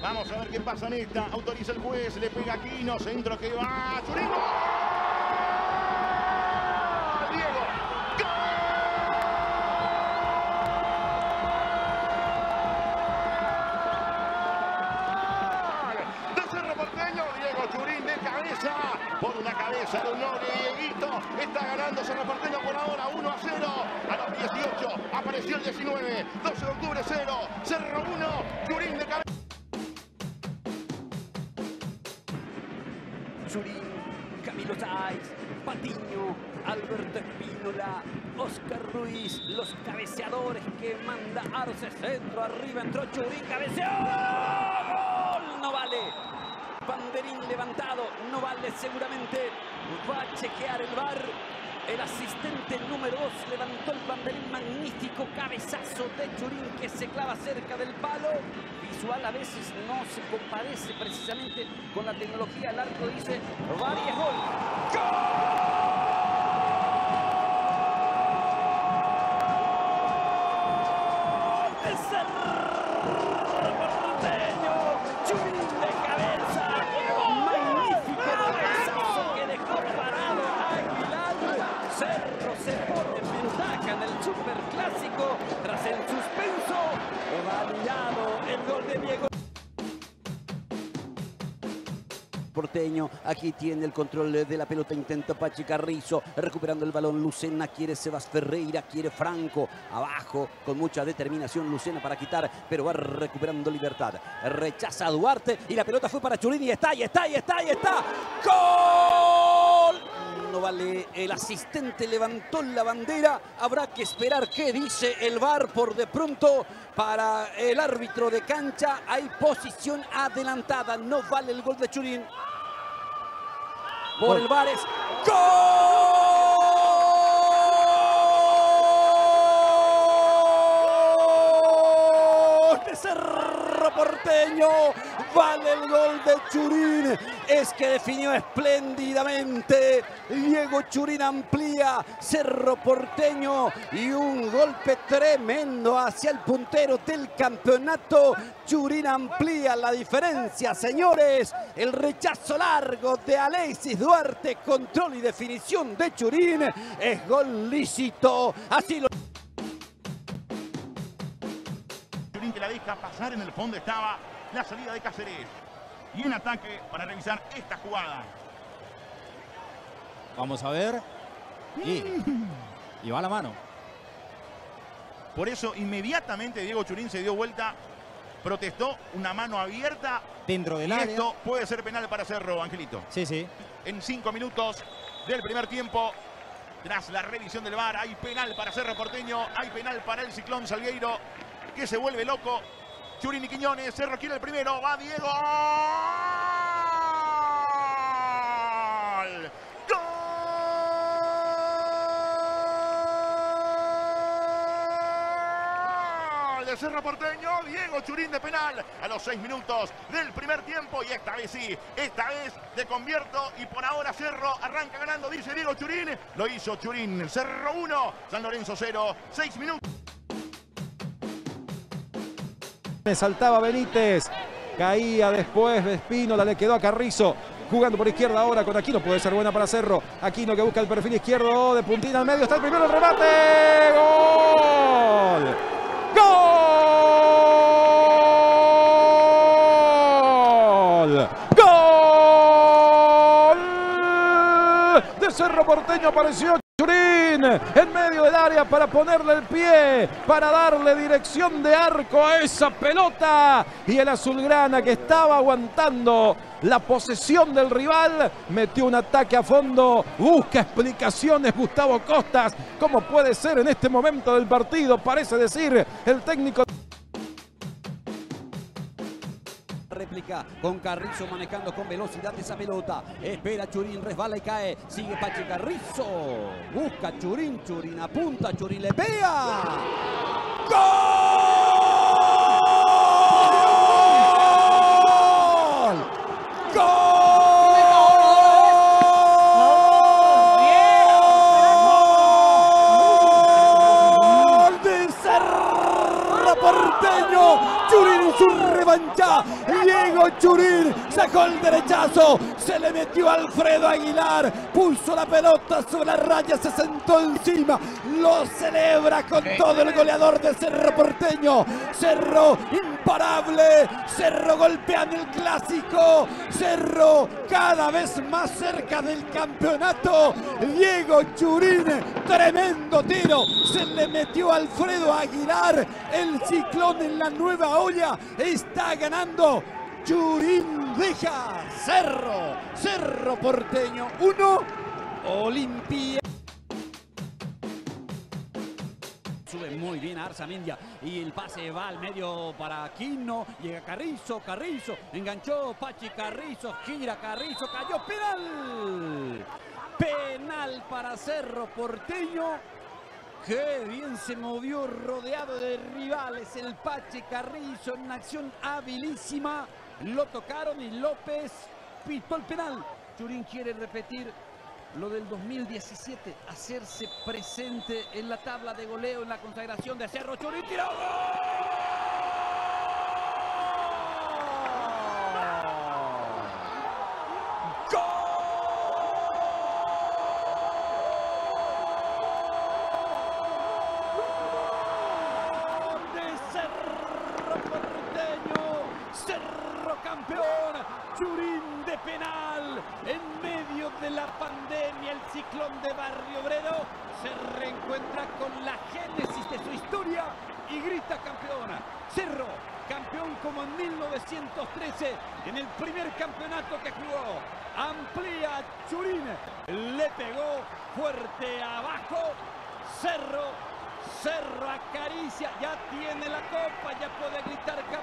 Vamos a ver qué pasa en esta. Autoriza el juez, le pega Aquino, centro que va. ¡Churín! ¡Gol! ¡Diego! ¡Gol! De Cerro Porteño, Diego Churín de cabeza. Por una cabeza de un noble Dieguito. Está ganando Cerro Porteño por ahora 1-0. A los 18 apareció el 19. 12 de octubre 0. Cerro 1. Churín de cabeza. Churín, Camilo Sáenz, Patiño, Alberto Espínola, Oscar Ruiz, los cabeceadores que manda Arce, centro, arriba entró Churín, cabeceó, ¡gol! No vale, banderín levantado, no vale seguramente, va a chequear el VAR. El asistente número 2 levantó el banderín, magnífico cabezazo de Churín que se clava cerca del palo. Visual a veces no se compadece precisamente con la tecnología. El arco dice, VAR y es gol. ¡Gol de Cerro Porteño! Churín de cabeza. Magnífico cabezazo que dejó parado a Aguilar. Cerro se pone en ventaja en el superclásico tras el suspenso. Validado el gol de Diego. Porteño, aquí tiene el control de la pelota, intenta Pachi Carrizo, recuperando el balón, Lucena quiere Sebas Ferreira, quiere Franco, abajo con mucha determinación Lucena para quitar, pero va recuperando libertad, rechaza a Duarte y la pelota fue para Churín y está, ¡gol! No vale, el asistente levantó la bandera, habrá que esperar qué dice el VAR. Por de pronto para el árbitro de cancha hay posición adelantada, no vale el gol de Churín. Por el VAR es ¡gol de Cerro Porteño! Vale el gol de Churín, es que definió espléndidamente. Diego Churín amplía, Cerro Porteño y un golpe tremendo hacia el puntero del campeonato. Churín amplía la diferencia, señores. El rechazo largo de Alexis Duarte, control y definición de Churín, es gol lícito. Así lo... Churín que la deja pasar, en el fondo estaba la salida de Cáceres. Y en ataque para revisar esta jugada. Vamos a ver. Y va la mano. Por eso inmediatamente Diego Churín se dio vuelta, protestó, una mano abierta. Dentro del y área. esto puede ser penal para Cerro, Angelito. Sí, sí. En 5 minutos del primer tiempo, tras la revisión del VAR, hay penal para Cerro Porteño, hay penal para el Ciclón Salgueiro, que se vuelve loco. Churín y Quiñones, Cerro quiere el primero, va Diego. ¡Gol! ¡Gol! De Cerro Porteño, Diego Churín de penal a los 6 minutos del primer tiempo. Y esta vez sí, esta vez te convierto y por ahora Cerro arranca ganando, dice Diego Churín. Lo hizo Churín, Cerro 1, San Lorenzo 0, 6 minutos. Saltaba Benítez, caía después de Espínola, le quedó a Carrizo, jugando por izquierda ahora con Aquino, puede ser buena para Cerro. Aquino que busca el perfil izquierdo, de puntina al medio, está el primero, el remate, ¡gol! ¡Gol! ¡Gol! De Cerro Porteño apareció Churín en medio del área para ponerle el pie, para darle dirección de arco a esa pelota. Y el azulgrana, que estaba aguantando la posesión del rival, metió un ataque a fondo. Busca explicaciones Gustavo Costas. ¿Cómo puede ser en este momento del partido? Parece decir el técnico. Réplica con Carrizo manejando con velocidad esa pelota. Espera Churín, resbala y cae. Sigue Pachi Carrizo. Busca Churín, Churín apunta, Churín le pega. ¡Gol! ¡Gol! ¡Gol de Cerro Cerro Porteño. Churín en su revancha. Diego Churín sacó el derechazo, se le metió a Alfredo Aguilar, puso la pelota sobre la raya, se sentó encima, lo celebra con todo el goleador de Cerro Porteño. Cerro imparable, Cerro golpeando el clásico, Cerro cada vez más cerca del campeonato. Diego Churín, tremendo tiro, se le metió a Alfredo Aguilar, el ciclón en la nueva olla, está ganando. Churín deja Cerro Porteño 1, Olimpia. Sube muy bien a Arzamendia y el pase va al medio para Quino. Llega Carrizo, enganchó Pachi Carrizo, gira Carrizo, cayó, penal. Penal para Cerro Porteño. Qué bien se movió rodeado de rivales el Pachi Carrizo en una acción habilísima. Lo tocaron y López pitó el penal. Churín quiere repetir lo del 2017, hacerse presente en la tabla de goleo en la consagración de Cerro. Churín tiró. Campeón, Churín de penal, en medio de la pandemia, el ciclón de Barrio Obrero se reencuentra con la génesis de su historia y grita campeona. Cerro, campeón como en 1913, en el primer campeonato que jugó. Amplía Churín, le pegó fuerte abajo. Cerro acaricia, ya tiene la copa, ya puede gritar campeón.